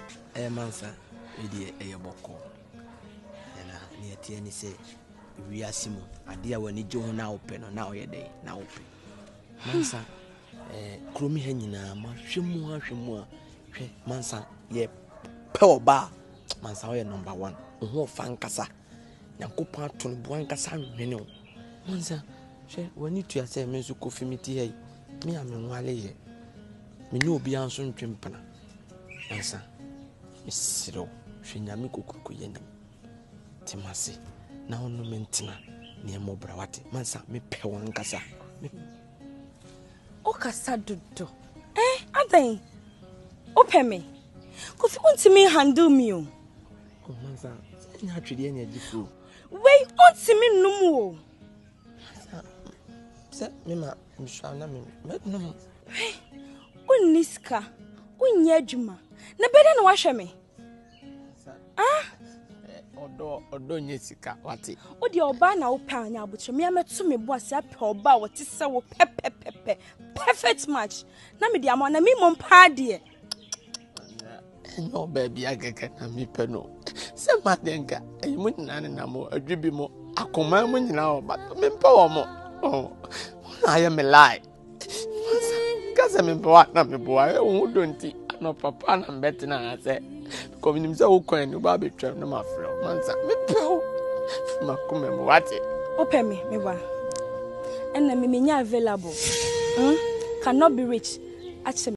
Mansa, idiot, a boko. And near Tierney say, we are Simon, a dear when you join now open or now your day, now open. Mansa, Crummy Henina, Shimua, Mansa, ye power bar, Mansa, number 1, who fan Cassa, Yankupa to Buancasa, Mansa, when you to say, Miss Coffee me, me, I'm in Wally. Me no be answering Trimpana. Mansa. Miss Siro, she nyamiko kukuyenim. Timasi, na ono mentina, ni mobrawati. Mansa, me pewan kasa. O kasa dodo. Aden. Open me. Kofi unti me handle me o. Oh Mansa, nya twede nya gifu. Wei unti me num o. Mansa, se me ma msha na me num. Uniska, unya adwuma. Na bede na wahwe me. Odo nyesika wate. O de oba na wo pa anya abutre me ameto me bo ase apɛ oba wote se wo pepepepe. Perfect match. Na me de ama na me mom pa de. Enyo baby ageke na mi pe no. Se madenga, eyimu nyina na mo adwibi mo akoma mu nyina oba. Me mpa wo mo. Oh. Na ya me lie. Kasa me mpa na me bo aye wo donti. No papa na mbeti na ase. Because him say ukwan no ba betwam na mafrɛ Mansa me pew makome mo wate open me ba and na me nya available cannot be rich actually